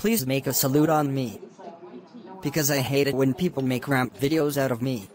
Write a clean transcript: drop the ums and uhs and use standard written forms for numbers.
Please make a salute on me. Because I hate it when people make ramp videos out of me.